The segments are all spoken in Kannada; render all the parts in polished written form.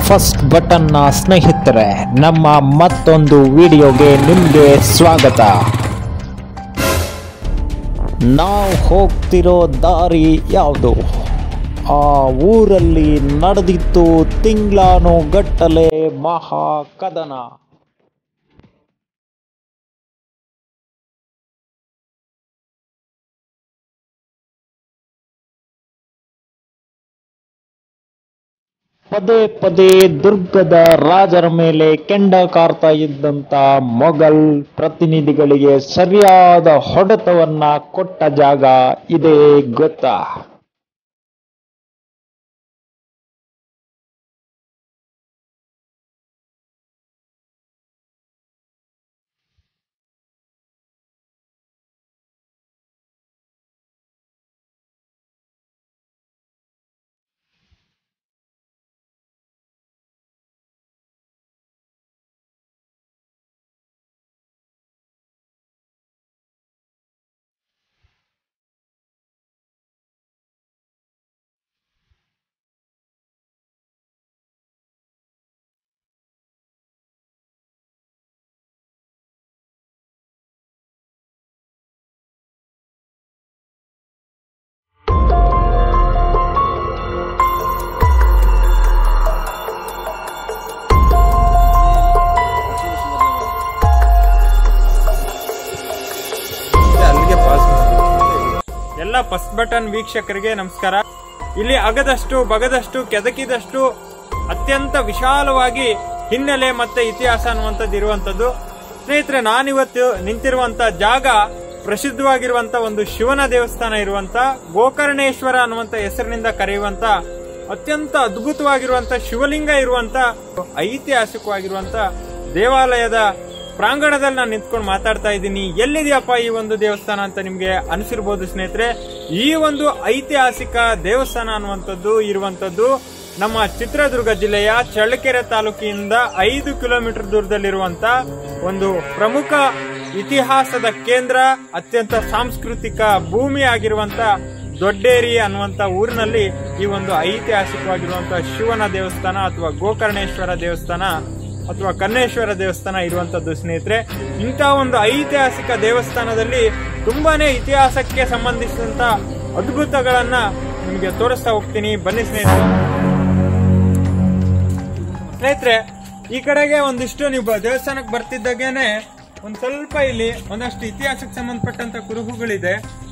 ಫಸ್ಟ್ ಬಟನ್ನ ಸ್ನೇಹಿತರೆ, ನಮ್ಮ ಮತ್ತೊಂದು ವಿಡಿಯೋಗೆ ನಿಮಗೆ ಸ್ವಾಗತ. ನಾವು ಹೋಗ್ತಿರೋ ದಾರಿ ಯಾವುದು? ಆ ಊರಲ್ಲಿ ನಡೆದಿತ್ತು ತಿಂಗಳಾನುಗಟ್ಟಲೆ ಮಹಾ ಕದನ. ಪದೇ ಪದೇ ದುರ್ಗದ ರಾಜರ ಮೇಲೆ ಕೆಂಡ ಕಾರ್ತಾ ಇದ್ದಂತ ಮೊಘಲ್ ಪ್ರತಿನಿಧಿಗಳಿಗೆ ಸರಿಯಾದ ಹೊಡೆತವನ್ನ ಕೊಟ್ಟ ಜಾಗ ಇದೇ ಗೊತ್ತಾ? ಎಲ್ಲ ಫಸ್ಟ್ ಬಟನ್ ವೀಕ್ಷಕರಿಗೆ ನಮಸ್ಕಾರ. ಇಲ್ಲಿ ಅಗದಷ್ಟು ಬಗದಷ್ಟು ಕೆದಕಿದಷ್ಟು ಅತ್ಯಂತ ವಿಶಾಲವಾಗಿ ಹಿನ್ನೆಲೆ ಮತ್ತೆ ಇತಿಹಾಸ ಅನ್ನುವಂಥದ್ದು ಇರುವಂತದ್ದು. ಸ್ನೇಹಿತರೆ, ನಾನಿವತ್ತು ನಿಂತಿರುವಂತ ಜಾಗ ಪ್ರಸಿದ್ಧವಾಗಿರುವಂತ ಒಂದು ಶಿವನ ದೇವಸ್ಥಾನ ಇರುವಂತ ಗೋಕರ್ಣೇಶ್ವರ ಅನ್ನುವಂತ ಹೆಸರಿನಿಂದ ಕರೆಯುವಂತ ಅತ್ಯಂತ ಅದ್ಭುತವಾಗಿರುವಂತ ಶಿವಲಿಂಗ ಇರುವಂತ ಐತಿಹಾಸಿಕವಾಗಿರುವಂತ ದೇವಾಲಯದ ಪ್ರಾಂಗಣದಲ್ಲಿ ನಾನು ನಿಂತ್ಕೊಂಡು ಮಾತಾಡ್ತಾ ಇದ್ದೀನಿ. ಎಲ್ಲಿದೆಯಪ್ಪ ಈ ಒಂದು ದೇವಸ್ಥಾನ ಅಂತ ನಿಮ್ಗೆ ಅನಿಸಿರ್ಬೋದು ಸ್ನೇಹಿತರೆ. ಈ ಒಂದು ಐತಿಹಾಸಿಕ ದೇವಸ್ಥಾನ ಅನ್ನುವಂಥದ್ದು ಇರುವಂತದ್ದು ನಮ್ಮ ಚಿತ್ರದುರ್ಗ ಜಿಲ್ಲೆಯ ಚಳ್ಳಕೆರೆ ತಾಲೂಕಿನಿಂದ 5 ಕಿಲೋಮೀಟರ್ ದೂರದಲ್ಲಿರುವಂತ ಒಂದು ಪ್ರಮುಖ ಇತಿಹಾಸದ ಕೇಂದ್ರ, ಅತ್ಯಂತ ಸಾಂಸ್ಕೃತಿಕ ಭೂಮಿ ಆಗಿರುವಂತ ದೊಡ್ಡೇರಿ ಅನ್ನುವಂತ ಊರಿನಲ್ಲಿ ಈ ಒಂದು ಐತಿಹಾಸಿಕವಾಗಿರುವಂತಹ ಶಿವನ ದೇವಸ್ಥಾನ ಅಥವಾ ಗೋಕರ್ಣೇಶ್ವರ ದೇವಸ್ಥಾನ ಅಥವಾ ಕರ್ಣೇಶ್ವರ ದೇವಸ್ಥಾನ ಇರುವಂತದ್ದು ಸ್ನೇಹಿತರೆ. ಇಂತಹ ಒಂದು ಐತಿಹಾಸಿಕ ದೇವಸ್ಥಾನದಲ್ಲಿ ತುಂಬಾನೇ ಇತಿಹಾಸಕ್ಕೆ ಸಂಬಂಧಿಸಿದಂತ ಅದ್ಭುತಗಳನ್ನ ನಿಮಗೆ ತೋರಿಸ್ತಾ ಹೋಗ್ತೀನಿ. ಬನ್ನಿ ಸ್ನೇಹಿತರೆ, ಈ ಕಡೆಗೆ ಒಂದಿಷ್ಟು ನೀವು ದೇವಸ್ಥಾನಕ್ಕೆ ಬರ್ತಿದ್ದಾಗೇನೆ ಒಂದ್ ಸ್ವಲ್ಪ ಇಲ್ಲಿ ಒಂದಷ್ಟು ಇತಿಹಾಸಕ್ಕೆ ಸಂಬಂಧಪಟ್ಟಂತ ಕುರುಹುಗಳಿದೆ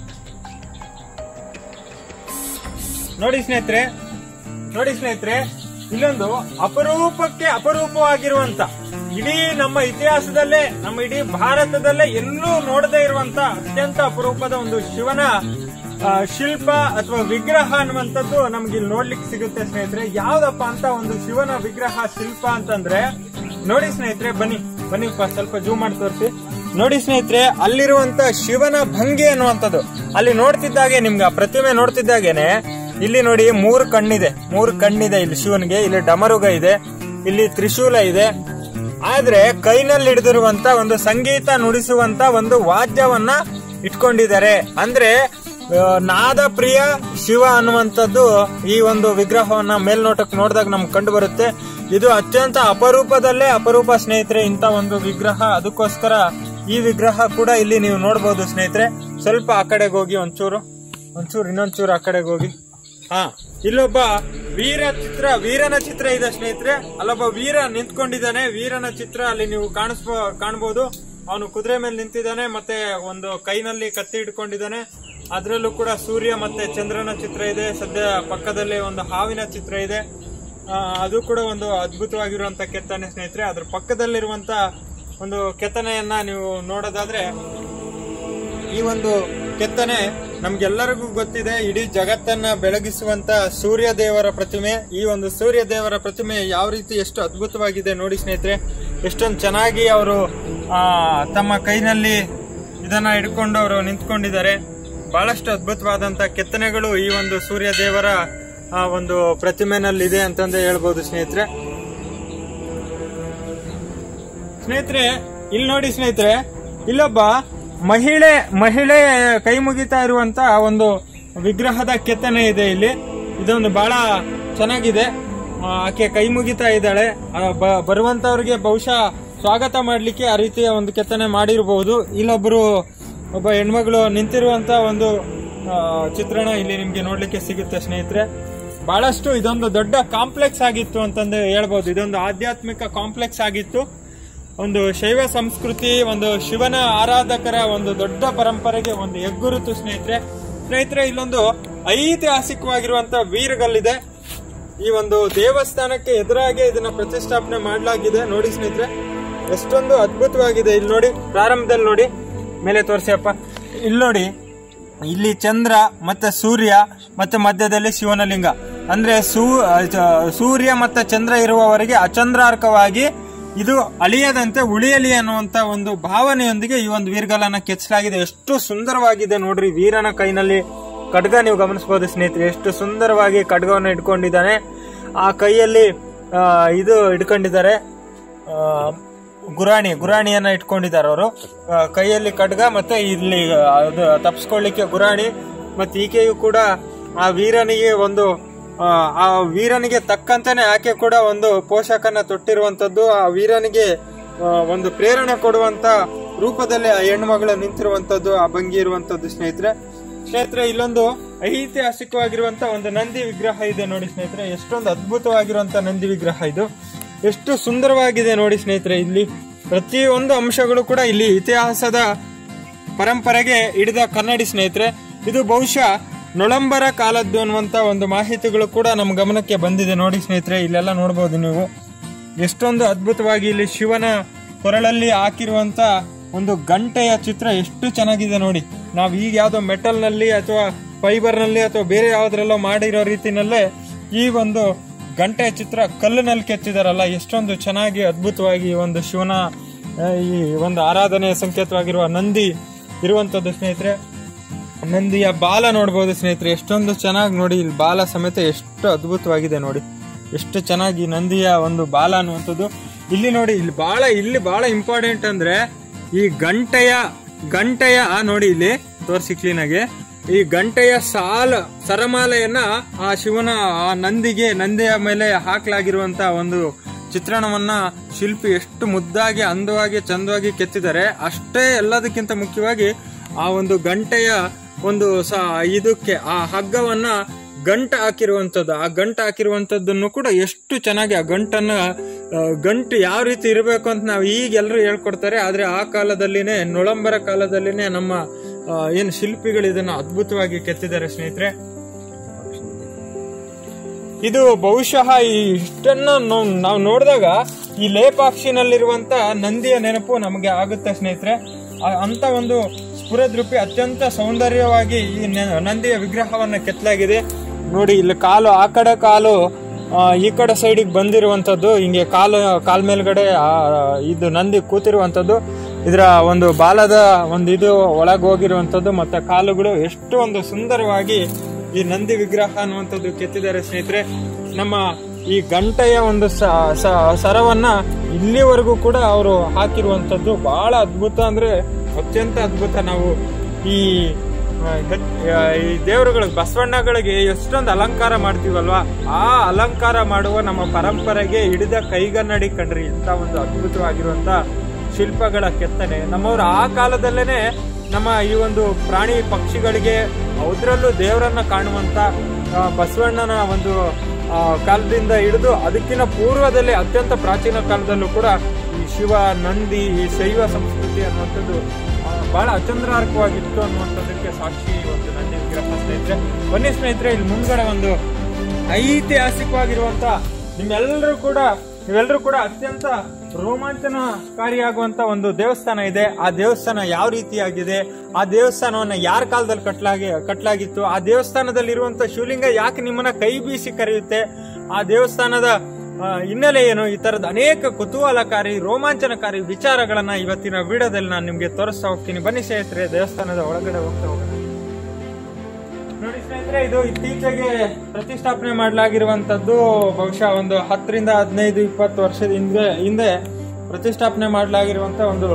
ನೋಡಿ ಸ್ನೇಹಿತರೆ. ಇಲ್ಲೊಂದು ಅಪರೂಪವಾಗಿರುವಂತ ಇಡೀ ನಮ್ಮ ಇತಿಹಾಸದಲ್ಲೇ, ನಮ್ಮ ಇಡೀ ಭಾರತದಲ್ಲೇ ಎಲ್ಲೂ ನೋಡದೇ ಇರುವಂತ ಅತ್ಯಂತ ಅಪರೂಪದ ಒಂದು ಶಿವನ ಶಿಲ್ಪ ಅಥವಾ ವಿಗ್ರಹ ಅನ್ನುವಂಥದ್ದು ನಮ್ಗೆ ಇಲ್ಲಿ ನೋಡ್ಲಿಕ್ಕೆ ಸಿಗುತ್ತೆ ಸ್ನೇಹಿತರೆ. ಯಾವ್ದಪ್ಪ ಅಂತ ಒಂದು ಶಿವನ ವಿಗ್ರಹ ಶಿಲ್ಪ ಅಂತಂದ್ರೆ ನೋಡಿ ಸ್ನೇಹಿತರೆ, ಬನ್ನಿ ಸ್ವಲ್ಪ ಜೂಮ್ ಮಾಡಿ ತೋರಿಸಿ. ನೋಡಿ ಸ್ನೇಹಿತರೆ, ಅಲ್ಲಿರುವಂತ ಶಿವನ ಭಂಗಿ ಅನ್ನುವಂಥದ್ದು ಅಲ್ಲಿ ನೋಡ್ತಿದ್ದಾಗೆ ನಿಮ್ಗೆ ಆ ಪ್ರತಿಮೆ ನೋಡ್ತಿದ್ದಾಗೇನೆ ಇಲ್ಲಿ ನೋಡಿ 3 ಕಣ್ಣಿದೆ ಇಲ್ಲಿ ಶಿವನಿಗೆ. ಇಲ್ಲಿ ಡಮರುಗ ಇದೆ, ಇಲ್ಲಿ ತ್ರಿಶೂಲ ಇದೆ. ಆದ್ರೆ ಕೈನಲ್ಲಿ ಹಿಡಿದಿರುವಂತ ಒಂದು ಸಂಗೀತ ನುಡಿಸುವಂತ ಒಂದು ವಾದ್ಯವನ್ನ ಇಟ್ಕೊಂಡಿದ್ದಾರೆ. ಅಂದ್ರೆ ನಾದ ಪ್ರಿಯ ಶಿವ ಅನ್ನುವಂಥದ್ದು ಈ ಒಂದು ವಿಗ್ರಹವನ್ನ ಮೇಲ್ನೋಟಕ್ಕೆ ನೋಡಿದಾಗ ನಮ್ಗೆ ಕಂಡು ಬರುತ್ತೆ. ಇದು ಅತ್ಯಂತ ಅಪರೂಪದಲ್ಲೇ ಅಪರೂಪ ಸ್ನೇಹಿತರೆ, ಇಂತ ಒಂದು ವಿಗ್ರಹ. ಅದಕ್ಕೋಸ್ಕರ ಈ ವಿಗ್ರಹ ಕೂಡ ಇಲ್ಲಿ ನೀವು ನೋಡಬಹುದು ಸ್ನೇಹಿತರೆ. ಸ್ವಲ್ಪ ಆ ಕಡೆಗೆ ಹೋಗಿ ಒಂಚೂರು ಇನ್ನೊಂಚೂರು ಆ ಕಡೆಗೆ ಹೋಗಿ. ಇಲ್ಲೊಬ್ಬ ವೀರನ ಚಿತ್ರ ಇದೆ ಸ್ನೇಹಿತರೆ. ಅಲ್ಲೊಬ್ಬ ವೀರ ನಿಂತ್ಕೊಂಡಿದ್ದಾನೆ. ವೀರನ ಚಿತ್ರ ಅಲ್ಲಿ ನೀವು ಕಾಣಬಹುದು. ಅವನು ಕುದುರೆ ಮೇಲೆ ನಿಂತಿದ್ದಾನೆ, ಮತ್ತೆ ಒಂದು ಕೈನಲ್ಲಿ ಕತ್ತಿ ಹಿಡ್ಕೊಂಡಿದ್ದಾನೆ. ಅದರಲ್ಲೂ ಕೂಡ ಸೂರ್ಯ ಮತ್ತೆ ಚಂದ್ರನ ಚಿತ್ರ ಇದೆ. ಸದ್ಯ ಪಕ್ಕದಲ್ಲಿ ಒಂದು ಹಾವಿನ ಚಿತ್ರ ಇದೆ. ಅದು ಕೂಡ ಒಂದು ಅದ್ಭುತವಾಗಿರುವಂತ ಕೆತ್ತನೆ ಸ್ನೇಹಿತರೆ. ಅದ್ರ ಪಕ್ಕದಲ್ಲಿರುವಂತ ಒಂದು ಕೆತ್ತನೆಯನ್ನ ನೀವು ನೋಡೋದಾದ್ರೆ, ಈ ಒಂದು ಕೆತ್ತನೆ ನಮ್ಗೆಲ್ಲರಿಗೂ ಗೊತ್ತಿದೆ. ಇಡೀ ಜಗತ್ತನ್ನ ಬೆಳಗಿಸುವಂತ ಸೂರ್ಯ ದೇವರ ಪ್ರತಿಮೆ. ಈ ಒಂದು ಸೂರ್ಯ ದೇವರ ಪ್ರತಿಮೆ ಯಾವ ರೀತಿ ಎಷ್ಟು ಅದ್ಭುತವಾಗಿದೆ ನೋಡಿ ಸ್ನೇಹಿತರೆ. ಎಷ್ಟೊಂದು ಚೆನ್ನಾಗಿ ಅವರು ತಮ್ಮ ಕೈನಲ್ಲಿ ಇದನ್ನ ಹಿಡ್ಕೊಂಡು ಅವರು ನಿಂತ್ಕೊಂಡಿದ್ದಾರೆ. ಬಹಳಷ್ಟು ಅದ್ಭುತವಾದಂತ ಕೆತ್ತನೆಗಳು ಈ ಒಂದು ಸೂರ್ಯ ದೇವರ ಒಂದು ಪ್ರತಿಮೆನಲ್ಲಿ ಇದೆ ಅಂತಂದೇ ಹೇಳ್ಬೋದು ಸ್ನೇಹಿತರೆ. ಇಲ್ಲಿ ನೋಡಿ ಸ್ನೇಹಿತರೆ, ಇಲ್ಲೊಬ್ಬ ಮಹಿಳೆ ಕೈ ಮುಗಿತಾ ಇರುವಂತ ಒಂದು ವಿಗ್ರಹದ ಕೆತ್ತನೆ ಇದೆ ಇಲ್ಲಿ. ಇದೊಂದು ಬಹಳ ಚೆನ್ನಾಗಿದೆ. ಆಕೆ ಕೈ ಮುಗಿತಾ ಇದ್ದಾಳೆ. ಬರುವಂತವ್ರಿಗೆ ಬಹುಶಃ ಸ್ವಾಗತ ಮಾಡ್ಲಿಕ್ಕೆ ಆ ರೀತಿಯ ಒಂದು ಕೆತ್ತನೆ ಮಾಡಿರಬಹುದು. ಒಬ್ಬ ಹೆಣ್ಮಗಳು ನಿಂತಿರುವಂತ ಒಂದು ಚಿತ್ರಣ ಇಲ್ಲಿ ನಿಮ್ಗೆ ನೋಡ್ಲಿಕ್ಕೆ ಸಿಗುತ್ತೆ ಸ್ನೇಹಿತರೆ. ಬಹಳಷ್ಟು ಇದೊಂದು ದೊಡ್ಡ ಕಾಂಪ್ಲೆಕ್ಸ್ ಆಗಿತ್ತು ಅಂತಂದು ಹೇಳ್ಬೋದು. ಇದೊಂದು ಆಧ್ಯಾತ್ಮಿಕ ಕಾಂಪ್ಲೆಕ್ಸ್ ಆಗಿತ್ತು. ಒಂದು ಶೈವ ಸಂಸ್ಕೃತಿ, ಒಂದು ಶಿವನ ಆರಾಧಕರ ಒಂದು ದೊಡ್ಡ ಪರಂಪರೆಗೆ ಒಂದು ಹೆಗ್ಗುರುತು ಸ್ನೇಹಿತರೆ. ಇಲ್ಲೊಂದು ಐತಿಹಾಸಿಕವಾಗಿರುವಂತಹ ವೀರಗಲ್ಲಿದೆ. ಈ ಒಂದು ದೇವಸ್ಥಾನಕ್ಕೆ ಎದುರಾಗಿ ಇದನ್ನ ಪ್ರತಿಷ್ಠಾಪನೆ ಮಾಡಲಾಗಿದೆ. ನೋಡಿ ಸ್ನೇಹಿತರೆ, ಎಷ್ಟೊಂದು ಅದ್ಭುತವಾಗಿದೆ. ಇಲ್ಲಿ ನೋಡಿ, ಪ್ರಾರಂಭದಲ್ಲಿ ನೋಡಿ, ಮೇಲೆ ತೋರಿಸಿಯಪ್ಪ. ಇಲ್ಲಿ ನೋಡಿ, ಇಲ್ಲಿ ಚಂದ್ರ ಮತ್ತೆ ಸೂರ್ಯ ಮತ್ತೆ ಮಧ್ಯದಲ್ಲಿ ಶಿವನ ಲಿಂಗ. ಅಂದ್ರೆ ಸೂರ್ಯ ಮತ್ತೆ ಚಂದ್ರ ಇರುವವರೆಗೆ ಅಚಂದ್ರಾರ್ಕವಾಗಿ ಇದು ಅಳಿಯದಂತೆ ಉಳಿಯಲಿ ಅನ್ನುವಂತ ಒಂದು ಭಾವನೆಯೊಂದಿಗೆ ಈ ಒಂದು ವೀರಗಲ್ಲನ್ನ ಕೆತ್ತಲಾಗಿದೆ. ಎಷ್ಟು ಸುಂದರವಾಗಿದೆ ನೋಡ್ರಿ. ವೀರನ ಕೈನಲ್ಲಿ ಖಡ್ಗ ನೀವು ಗಮನಿಸಬಹುದು ಸ್ನೇಹಿತರೆ. ಎಷ್ಟು ಸುಂದರವಾಗಿ ಖಡ್ಗವನ್ನು ಇಟ್ಕೊಂಡಿದ್ದಾನೆ. ಆ ಕೈಯಲ್ಲಿ ಇದು ಇಟ್ಕೊಂಡಿದ್ದಾರೆ, ಗುರಾಣಿಯನ್ನ ಇಟ್ಕೊಂಡಿದ್ದಾರೆ ಅವರು. ಕೈಯಲ್ಲಿ ಖಡ್ಗ ಮತ್ತೆ ಇಲ್ಲಿ ತಪ್ಪಿಸ್ಕೊಳ್ಳಿಕ್ಕೆ ಗುರಾಣಿ. ಮತ್ತೆ ಈಕೆಯು ಕೂಡ ಆ ವೀರನಿಗೆ ತಕ್ಕಂತಾನೆ ಆಕೆ ಕೂಡ ಒಂದು ಪೋಷಕನ ತೊಟ್ಟಿರುವಂತದ್ದು. ಆ ವೀರನಿಗೆ ಒಂದು ಪ್ರೇರಣೆ ಕೊಡುವಂತ ರೂಪದಲ್ಲಿ ಆ ಹೆಣ್ಮಗಳು ನಿಂತಿರುವಂತದ್ದು, ಆ ಭಂಗಿ ಇರುವಂತದ್ದು ಸ್ನೇಹಿತರೆ. ಇಲ್ಲೊಂದು ಐತಿಹಾಸಿಕವಾಗಿರುವಂತ ಒಂದು ನಂದಿ ವಿಗ್ರಹ ಇದೆ ನೋಡಿ ಸ್ನೇಹಿತರೆ. ಎಷ್ಟೊಂದು ಅದ್ಭುತವಾಗಿರುವಂತ ನಂದಿ ವಿಗ್ರಹ ಇದು. ಎಷ್ಟು ಸುಂದರವಾಗಿದೆ ನೋಡಿ ಸ್ನೇಹಿತರೆ. ಇಲ್ಲಿ ಪ್ರತಿಯೊಂದು ಅಂಶಗಳು ಕೂಡ ಇಲ್ಲಿ ಇತಿಹಾಸದ ಪರಂಪರೆಗೆ ಹಿಡಿದ ಕನ್ನಡಿ ಸ್ನೇಹಿತರೆ. ಇದು ಬಹುಶಃ ನೊಳಂಬರ ಕಾಲದ್ದು ಅನ್ನುವಂತ ಒಂದು ಮಾಹಿತಿಗಳು ಕೂಡ ನಮ್ಮ ಗಮನಕ್ಕೆ ಬಂದಿದೆ ನೋಡಿ ಸ್ನೇಹಿತರೆ. ಇಲ್ಲೆಲ್ಲ ನೋಡಬಹುದು ನೀವು. ಎಷ್ಟೊಂದು ಅದ್ಭುತವಾಗಿ ಇಲ್ಲಿ ಶಿವನ ಕೊರಳಲ್ಲಿ ಹಾಕಿರುವಂತ ಒಂದು ಗಂಟೆಯ ಚಿತ್ರ ಎಷ್ಟು ಚೆನ್ನಾಗಿದೆ ನೋಡಿ. ನಾವು ಈಗ ಯಾವ್ದೋ ಮೆಟಲ್ ನಲ್ಲಿ ಅಥವಾ ಫೈಬರ್ ನಲ್ಲಿ ಅಥವಾ ಬೇರೆ ಯಾವ್ದ್ರಲ್ಲೋ ಮಾಡಿರೋ ರೀತಿನಲ್ಲೇ ಈ ಒಂದು ಗಂಟೆಯ ಚಿತ್ರ ಕಲ್ಲಿನಲ್ಲಿ ಕೆತ್ತಿದಾರಲ್ಲ, ಎಷ್ಟೊಂದು ಚೆನ್ನಾಗಿ ಅದ್ಭುತವಾಗಿ ಒಂದು ಶಿವನ ಈ ಒಂದು ಆರಾಧನೆಯ ಸಂಕೇತವಾಗಿರುವ ನಂದಿ ಇರುವಂತದ್ದು ಸ್ನೇಹಿತರೆ. ನಂದಿಯ ಬಾಲ ನೋಡಬಹುದು ಸ್ನೇಹಿತರೆ. ಎಷ್ಟೊಂದು ಚೆನ್ನಾಗಿ ನೋಡಿ, ಇಲ್ಲಿ ಬಾಲ ಸಮೇತ ಎಷ್ಟು ಅದ್ಭುತವಾಗಿದೆ ನೋಡಿ. ಎಷ್ಟು ಚೆನ್ನಾಗಿ ನಂದಿಯ ಒಂದು ಬಾಲ ಅನ್ನುವಂಥದ್ದು ಇಲ್ಲಿ ನೋಡಿ. ಇಲ್ಲಿ ಬಹಳ ಇಂಪಾರ್ಟೆಂಟ್ ಅಂದ್ರೆ ಈ ಗಂಟೆಯ ನೋಡಿ, ಇಲ್ಲಿ ತೋರಿಸಿ ಕ್ಲೀನ್ ಆಗಿ. ಈ ಗಂಟೆಯ ಸರಮಾಲೆಯನ್ನ ಆ ಶಿವನ ಆ ನಂದಿಯ ಮೇಲೆ ಹಾಕಲಾಗಿರುವಂತ ಒಂದು ಚಿತ್ರಣವನ್ನ ಶಿಲ್ಪಿ ಎಷ್ಟು ಮುದ್ದಾಗಿ, ಅಂದವಾಗಿ, ಚಂದವಾಗಿ ಕೆತ್ತಿದ್ದಾರೆ. ಅಷ್ಟೇ ಎಲ್ಲದಕ್ಕಿಂತ ಮುಖ್ಯವಾಗಿ ಆ ಒಂದು ಗಂಟೆಯ ಒಂದು ಇದಕ್ಕೆ ಆ ಹಗ್ಗವನ್ನ ಗಂಟು ಹಾಕಿರುವಂತದ್ದನ್ನು ಕೂಡ ಎಷ್ಟು ಚೆನ್ನಾಗಿ ಆ ಗಂಟು ಯಾವ ರೀತಿ ಇರಬೇಕು ಅಂತ ನಾವು ಈಗ ಎಲ್ಲರೂ ಹೇಳ್ಕೊಡ್ತಾರೆ. ಆದ್ರೆ ಆ ಕಾಲದಲ್ಲಿನೇ, ನೊಳಂಬರ ಕಾಲದಲ್ಲಿನೇ ನಮ್ಮ ಏನ್ ಶಿಲ್ಪಿಗಳು ಇದನ್ನ ಅದ್ಭುತವಾಗಿ ಕೆತ್ತಿದ್ದಾರೆ ಸ್ನೇಹಿತರೆ. ಇದು ಬಹುಶಃ ಇಷ್ಟನ್ನ ನಾವು ನೋಡಿದಾಗ ಈ ಲೇಪಾಕ್ಷಿನಲ್ಲಿರುವಂತ ನಂದಿಯ ನೆನಪು ನಮಗೆ ಆಗುತ್ತೆ ಸ್ನೇಹಿತರೆ. ಅಂತ ಒಂದು ಸ್ಫುರದ್ರೂಪಿ ಅತ್ಯಂತ ಸೌಂದರ್ಯವಾಗಿ ಈ ನಂದಿಯ ವಿಗ್ರಹವನ್ನ ಕೆತ್ತಲಾಗಿದೆ ನೋಡಿ. ಇಲ್ಲಿ ಕಾಲು, ಆ ಕಡೆ ಕಾಲು ಈ ಕಡೆ ಸೈಡಿಗೆ ಬಂದಿರುವಂತದ್ದು, ಹಿಂಗೆ ಕಾಲ್ ಮೇಲ್ಗಡೆ ಇದು ನಂದಿ ಕೂತಿರುವಂತದ್ದು. ಇದರ ಒಂದು ಬಾಲದ ಒಂದು ಇದು ಒಳಗೆ ಹೋಗಿರುವಂತದ್ದು, ಮತ್ತೆ ಕಾಲುಗಳು ಎಷ್ಟು ಒಂದು ಸುಂದರವಾಗಿ ಈ ನಂದಿ ವಿಗ್ರಹ ಅನ್ನುವಂಥದ್ದು ಕೆತ್ತಿದ್ದಾರೆ ಸ್ನೇಹಿತರೆ. ನಮ್ಮ ಈ ಗಂಟೆಯ ಒಂದು ಸರವನ್ನ ಇಲ್ಲಿವರೆಗೂ ಕೂಡ ಅವರು ಹಾಕಿರುವಂತದ್ದು ಬಹಳ ಅದ್ಭುತ, ಅಂದ್ರೆ ಅತ್ಯಂತ ಅದ್ಭುತ. ನಾವು ಈ ದೇವರುಗಳಿಗೆ, ಬಸವಣ್ಣಗಳಿಗೆ ಎಷ್ಟೊಂದು ಅಲಂಕಾರ ಮಾಡ್ತೀವಲ್ವಾ, ಆ ಅಲಂಕಾರ ಮಾಡುವ ನಮ್ಮ ಪರಂಪರೆಗೆ ಹಿಡಿದ ಕೈಗನ್ನಡಿ ಕಣ್ರಿ. ಇಂಥ ಒಂದು ಅದ್ಭುತವಾಗಿರುವಂತ ಶಿಲ್ಪಗಳ ಕೆತ್ತನೆ ನಮ್ಮವರು ಆ ಕಾಲದಲ್ಲೇನೆ ನಮ್ಮ ಈ ಒಂದು ಪ್ರಾಣಿ ಪಕ್ಷಿಗಳಿಗೆ ಅದರಲ್ಲೂ ದೇವರನ್ನ ಕಾಣುವಂತ ಬಸವಣ್ಣನ ಒಂದು ಕಾಲದಿಂದ ಹಿಡಿದು ಅದಕ್ಕಿಂತ ಪೂರ್ವದಲ್ಲಿ ಅತ್ಯಂತ ಪ್ರಾಚೀನ ಕಾಲದಲ್ಲೂ ಕೂಡ ಈ ಶಿವ, ನಂದಿ, ಈ ಶೈವ ಸಂಸ್ಕೃತಿ ಅನ್ನುವಂಥದ್ದು ಬಹಳ ಅಚಂದ್ರಾರ್ಕವಾಗಿತ್ತು ಅನ್ನುವಂಥದ್ದಕ್ಕೆ ಸಾಕ್ಷಿ ಒಂದು ನಂದಿ ವಿಗ್ರಹ ಸ್ನೇಹಿತರೆ. ಬನ್ನಿ ಸ್ನೇಹಿತರೆ, ಇಲ್ಲಿ ಮುಂದ್ಗಡೆ ಒಂದು ಐತಿಹಾಸಿಕವಾಗಿರುವಂತ ನೀವೆಲ್ಲರೂ ಕೂಡ ಅತ್ಯಂತ ರೋಮಾಂಚನಕಾರಿಯಾಗುವಂತ ಒಂದು ದೇವಸ್ಥಾನ ಇದೆ. ಆ ದೇವಸ್ಥಾನ ಯಾವ ರೀತಿಯಾಗಿದೆ, ಆ ದೇವಸ್ಥಾನವನ್ನ ಯಾರ ಕಾಲದಲ್ಲಿ ಕಟ್ಟಲಾಗಿತ್ತು, ಆ ದೇವಸ್ಥಾನದಲ್ಲಿರುವಂತ ಶಿವಲಿಂಗ ಯಾಕೆ ನಿಮ್ಮನ್ನ ಕೈ ಬೀಸಿ ಕರೆಯುತ್ತೆ, ಆ ದೇವಸ್ಥಾನದ ಹಿನ್ನೆಲೆ ಏನು, ಈ ತರದ ಅನೇಕ ಕುತೂಹಲಕಾರಿ, ರೋಮಾಂಚನಕಾರಿ ವಿಚಾರಗಳನ್ನ ಇವತ್ತಿನ ವಿಡಿಯೋದಲ್ಲಿ ನಾನು ನಿಮ್ಗೆ ತೋರಿಸ್ತಾ ಹೋಗ್ತೀನಿ. ಬನ್ನಿ ಸ್ನೇಹಿತರೆ, ದೇವಸ್ಥಾನದ ಒಳಗಡೆ ಹೋಗ್ತಾ ಹೋಗೋಣ. ನೋಡಿ ಸ್ನೇಹಿತರೆ, ಇದು ಇತ್ತೀಚೆಗೆ ಪ್ರತಿಷ್ಠಾಪನೆ ಮಾಡಲಾಗಿರುವಂತದ್ದು. ಬಹುಶಃ ಒಂದು 10ರಿಂದ 15, 20 ವರ್ಷದ ಹಿಂದೆ ಪ್ರತಿಷ್ಠಾಪನೆ ಮಾಡಲಾಗಿರುವಂತ ಒಂದು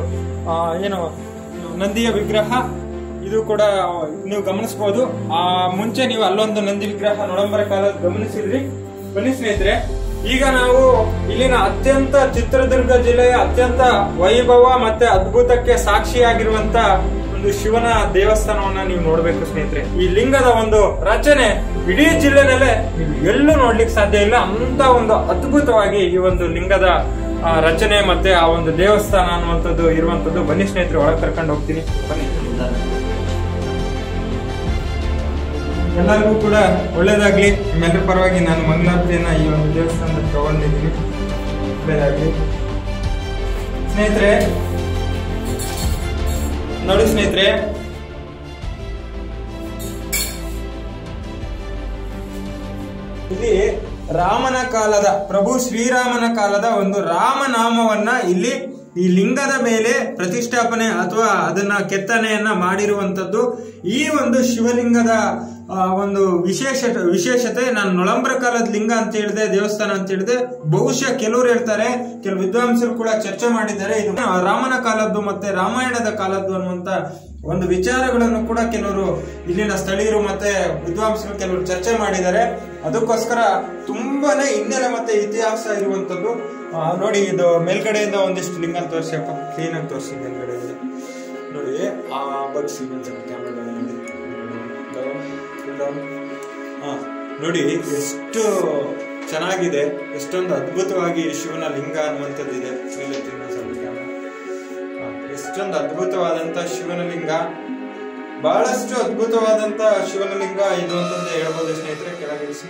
ನಂದಿಯ ವಿಗ್ರಹ. ಇದು ಕೂಡ ನೀವು ಗಮನಿಸಬಹುದು. ಮುಂಚೆ ನೀವು ಅಲ್ಲೊಂದು ನಂದಿ ವಿಗ್ರಹ ನೊಳಂಬರ ಕಾಲದ ಗಮನಿಸಿದ್ರಿ. ಬನ್ನಿ ಸ್ನೇಹಿತರೆ, ಈಗ ನಾವು ಇಲ್ಲಿನ ಅತ್ಯಂತ ಚಿತ್ರದುರ್ಗ ಜಿಲ್ಲೆಯ ಅತ್ಯಂತ ವೈಭವ ಮತ್ತೆ ಅದ್ಭುತಕ್ಕೆ ಸಾಕ್ಷಿಯಾಗಿರುವಂತ ಒಂದು ಶಿವನ ದೇವಸ್ಥಾನವನ್ನ ನೀವು ನೋಡ್ಬೇಕು ಸ್ನೇಹಿತರೆ. ಈ ಲಿಂಗದ ಒಂದು ರಚನೆ ಇಡೀ ಜಿಲ್ಲೆನಲ್ಲೇ ನೀವು ಎಲ್ಲೂ ನೋಡ್ಲಿಕ್ಕೆ ಸಾಧ್ಯ ಇಲ್ಲ. ಅಂತ ಒಂದು ಅದ್ಭುತವಾಗಿ ಈ ಒಂದು ಲಿಂಗದ ರಚನೆ ಮತ್ತೆ ಆ ಒಂದು ದೇವಸ್ಥಾನ ಅನ್ನುವಂಥದ್ದು ಇರುವಂತದ್ದು. ಬನ್ನಿ ಸ್ನೇಹಿತರೆ, ಒಳಗೆ ಕರ್ಕೊಂಡು ಹೋಗ್ತೀನಿ. ಬನ್ನಿ. ಎಲ್ಲರಿಗೂ ಕೂಡ ಒಳ್ಳೇದಾಗ್ಲಿ. ನಿಮ್ಮೆಲ್ಲರ ಪರವಾಗಿ ನಾನು ಮಂಗಳಾರತಿಯನ್ನ ಈ ಒಂದು ದೇವಸ್ಥಾನದಲ್ಲಿ ತಗೊಂಡಿದ್ದೀನಿ. ಒಳ್ಳೇದಾಗ್ಲಿ ಸ್ನೇಹಿತರೆ. ನೋಡಿ ಸ್ನೇಹಿತರೆ, ಇಲ್ಲಿ ರಾಮನ ಕಾಲದ ಪ್ರಭು ಶ್ರೀರಾಮನ ಕಾಲದ ಒಂದು ರಾಮನಾಮವನ್ನ ಇಲ್ಲಿ ಈ ಲಿಂಗದ ಮೇಲೆ ಪ್ರತಿಷ್ಠಾಪನೆ ಅಥವಾ ಅದನ್ನ ಕೆತ್ತನೆಯನ್ನ ಮಾಡಿರುವಂತದ್ದು. ಈ ಒಂದು ಶಿವಲಿಂಗದ ಒಂದು ವಿಶೇಷತೆ ನಾನು ನೊಳಂಬರ ಕಾಲದ ಲಿಂಗ ಅಂತ ಹೇಳಿದೆ, ದೇವಸ್ಥಾನ ಅಂತ ಹೇಳಿದೆ. ಬಹುಶಃ ಕೆಲವರು ಹೇಳ್ತಾರೆ, ಕೆಲವು ವಿದ್ವಾಂಸರು ಕೂಡ ಚರ್ಚೆ ಮಾಡಿದ್ದಾರೆ, ಇದು ರಾಮನ ಕಾಲದ್ದು ಮತ್ತೆ ರಾಮಾಯಣದ ಕಾಲದ್ದು ಅನ್ನುವಂತ ಒಂದು ವಿಚಾರಗಳನ್ನು ಕೂಡ ಕೆಲವರು ಇಲ್ಲಿನ ಸ್ಥಳೀಯರು ಮತ್ತೆ ವಿದ್ವಾಂಸರು ಕೆಲವರು ಚರ್ಚೆ ಮಾಡಿದ್ದಾರೆ. ಅದಕ್ಕೋಸ್ಕರ ತುಂಬಾನೇ ಹಿನ್ನೆಲೆ ಮತ್ತೆ ಇತಿಹಾಸ ಇರುವಂತದ್ದು. ನೋಡಿ, ಇದು ಮೇಲ್ಗಡೆಯಿಂದ ಒಂದಿಷ್ಟು ಲಿಂಗ ತೋರಿಸಪ್ಪ, ಕ್ಲೀನ್ ಆಗಿ ತೋರಿಸಿ ಮೇಲ್ಗಡೆಯಿಂದ. ನೋಡಿ, ಬಗ್ಸಿ ನೋಡಿ ಎಷ್ಟು ಚೆನ್ನಾಗಿದೆ, ಎಷ್ಟೊಂದು ಅದ್ಭುತವಾಗಿ ಶಿವನ ಲಿಂಗ ಅನ್ನುವಂಥದ್ದಿದೆ. ಎಷ್ಟೊಂದು ಅದ್ಭುತವಾದಂತ ಶಿವನ ಲಿಂಗ, ಬಹಳಷ್ಟು ಅದ್ಭುತವಾದಂತ ಶಿವನ ಲಿಂಗ ಇದು ಅಂತಂದು ಹೇಳ್ಬೋದು ಸ್ನೇಹಿತರೆ. ಕೆಳಗಿಳಿಸಿ.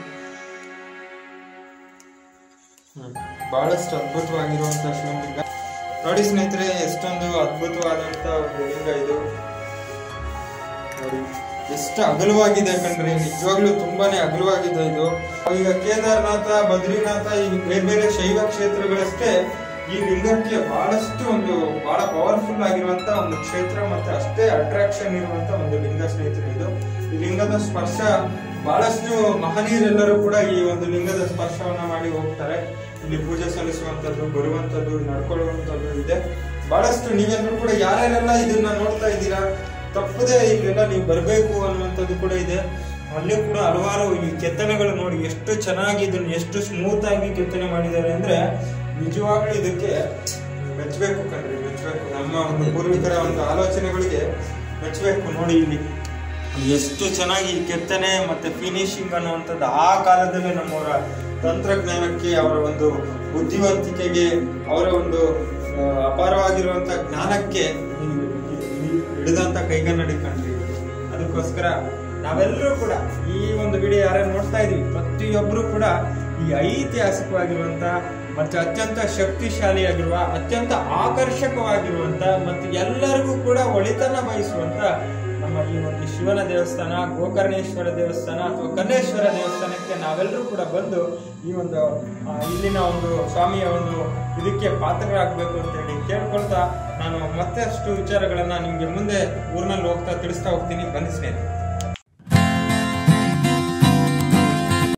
ಬಹಳಷ್ಟು ಅದ್ಭುತವಾಗಿರುವಂತ ಶಿವಲಿಂಗ ನೋಡಿ ಸ್ನೇಹಿತರೆ, ಎಷ್ಟೊಂದು ಅದ್ಭುತವಾದಂತ ಒಂದು ಲಿಂಗ ಇದು. ನೋಡಿ ಎಷ್ಟು ಅಗಲವಾಗಿದೆ ಕಣ್ರಿ, ನಿಜವಾಗ್ಲೂ ತುಂಬಾನೇ ಅಗಲವಾಗಿದೆ ಇದು. ಈಗ ಕೇದಾರನಾಥ, ಬದ್ರಿನಾಥ, ಈ ಬೇರೆ ಬೇರೆ ಶೈವ ಕ್ಷೇತ್ರಗಳಷ್ಟೇ ಈ ಲಿಂಗಕ್ಕೆ ಬಹಳಷ್ಟು ಒಂದು ಬಹಳ ಪವರ್ಫುಲ್ ಆಗಿರುವಂತ ಒಂದು ಕ್ಷೇತ್ರ ಮತ್ತೆ ಅಷ್ಟೇ ಅಟ್ರಾಕ್ಷನ್ ಇರುವಂತ ಒಂದು ಲಿಂಗ ಸ್ನೇಹಿತರೆ ಇದು. ಈ ಲಿಂಗದ ಸ್ಪರ್ಶ ಬಹಳಷ್ಟು ಮಹನೀಯರೆಲ್ಲರೂ ಕೂಡ ಈ ಒಂದು ಲಿಂಗದ ಸ್ಪರ್ಶವನ್ನ ಮಾಡಿ ಹೋಗ್ತಾರೆ. ಇಲ್ಲಿ ಪೂಜೆ ಸಲ್ಲಿಸುವಂತದ್ದು, ಬರುವಂತದ್ದು, ನಡ್ಕೊಳ್ಳುವಂತದ್ದು ಇದೆ ಬಹಳಷ್ಟು. ನೀವೆಲ್ಲರೂ ಕೂಡ ಯಾರ್ಯಾರೆಲ್ಲ ಇದನ್ನ ನೋಡ್ತಾ ಇದ್ದೀರಾ, ತಪ್ಪದೆ ಇಲ್ಲೆಲ್ಲ ನೀವು ಬರಬೇಕು ಅನ್ನುವಂಥದ್ದು ಕೂಡ ಇದೆ. ಅಲ್ಲಿ ಕೂಡ ಹಲವಾರು ಈ ಕೆತ್ತನೆಗಳು ನೋಡಿ ಎಷ್ಟು ಚೆನ್ನಾಗಿ, ಇದನ್ನ ಎಷ್ಟು ಸ್ಮೂತ್ ಆಗಿ ಕೆತ್ತನೆ ಮಾಡಿದ್ದಾರೆ ಅಂದ್ರೆ ನಿಜವಾಗ್ಲೂ ಇದಕ್ಕೆ ಮೆಚ್ಚಬೇಕು ಕಣ್ರಿ, ಮೆಚ್ಚಬೇಕು. ನಮ್ಮ ಒಂದು ಪೂರ್ವಿಕರ ಒಂದು ಆಲೋಚನೆಗಳಿಗೆ ಮೆಚ್ಚಬೇಕು. ನೋಡಿ ಇಲ್ಲಿ ಎಷ್ಟು ಚೆನ್ನಾಗಿ ಕೆತ್ತನೆ ಮತ್ತೆ ಫಿನಿಶಿಂಗ್ ಅನ್ನುವಂಥದ್ದು ಆ ಕಾಲದಲ್ಲೇ ನಮ್ಮವರ ತಂತ್ರಜ್ಞಾನಕ್ಕೆ, ಅವರ ಒಂದು ಬುದ್ಧಿವಂತಿಕೆಗೆ, ಅವರ ಒಂದು ಅಪಾರವಾಗಿರುವಂತ ಜ್ಞಾನಕ್ಕೆ ಹಿಡಿದಂತ ಕೈಗನ್ನಡಿ ಕಂಡ್ರಿ. ಅದಕ್ಕೋಸ್ಕರ ನಾವೆಲ್ಲರೂ ಕೂಡ ಈ ಒಂದು ವಿಡಿಯೋ ಯಾರ್ಯಾರು ನೋಡ್ತಾ ಇದೀವಿ, ಪ್ರತಿಯೊಬ್ರು ಕೂಡ ಈ ಐತಿಹಾಸಿಕವಾಗಿರುವಂತ ಮತ್ತೆ ಅತ್ಯಂತ ಶಕ್ತಿಶಾಲಿಯಾಗಿರುವ, ಅತ್ಯಂತ ಆಕರ್ಷಕವಾಗಿರುವಂತ ಮತ್ತು ಎಲ್ಲರಿಗೂ ಕೂಡ ಒಳಿತನ್ನ ಬಯಸುವಂತ ನಮ್ಮ ಈ ಒಂದು ಶಿವನ ದೇವಸ್ಥಾನ, ಗೋಕರ್ಣೇಶ್ವರ ದೇವಸ್ಥಾನ ಅಥವಾ ಕನ್ನೇಶ್ವರ ದೇವಸ್ಥಾನಕ್ಕೆ ನಾವೆಲ್ಲರೂ ಕೂಡ ಬಂದು ಈ ಒಂದು ಇಲ್ಲಿನ ಒಂದು ಸ್ವಾಮಿಯ ಒಂದು ಇದಕ್ಕೆ ಪಾತ್ರರಾಗಬೇಕು ಅಂತ ಹೇಳಿ ಕೇಳ್ಕೊಳ್ತಾ, ನಾನು ಮತ್ತಷ್ಟು ವಿಚಾರಗಳನ್ನ ನಿಮ್ಗೆ ಮುಂದೆ ಊರಿನಲ್ಲಿ ಹೋಗ್ತಾ ತಿಳಿಸ್ತಾ ಹೋಗ್ತೀನಿ. ಬನ್ನಿ ಸ್ನೇಹಿತರೆ.